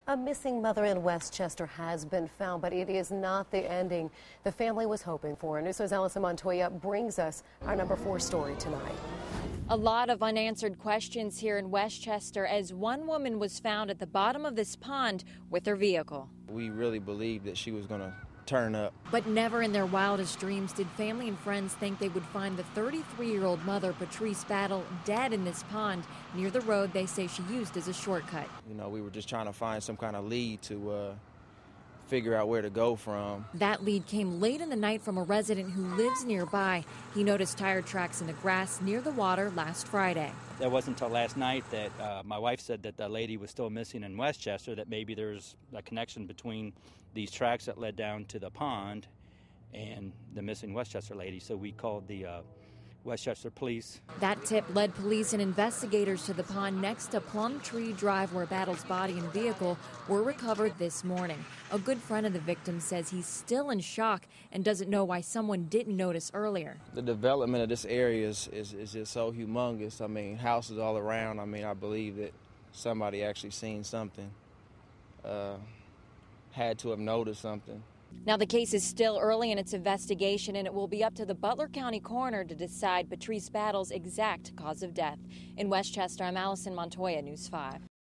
A missing mother in Westchester has been found, but it is not the ending the family was hoping for. News 5's Alison Montoya brings us our number 4 story tonight. A lot of unanswered questions here in Westchester as one woman was found at the bottom of this pond with her vehicle. We really believed that she was going to turn up. But never in their wildest dreams did family and friends think they would find the 33-year-old mother, Patrice Battle, dead in this pond near the road they say she used as a shortcut. You know, we were just trying to find some kind of lead to figure out where to go from. That lead came late in the night from a resident who lives nearby. He noticed tire tracks in the grass near the water last Friday. It wasn't until last night that my wife said that the lady was still missing in Westchester, that maybe there's a connection between these tracks that led down to the pond and the missing Westchester lady. So we called the Westchester police. That tip led police and investigators to the pond next to Plum Tree Drive, where Battle's body and vehicle were recovered this morning. A good friend of the victim says he's still in shock and doesn't know why someone didn't notice earlier. The development of this area is just so humongous. I mean, houses all around. I mean, I believe that somebody actually seen something, had to have noticed something. Now, the case is still early in its investigation, and it will be up to the Butler County coroner to decide Patrice Battle's exact cause of death. In Westchester, I'm Alison Montoya, News 5.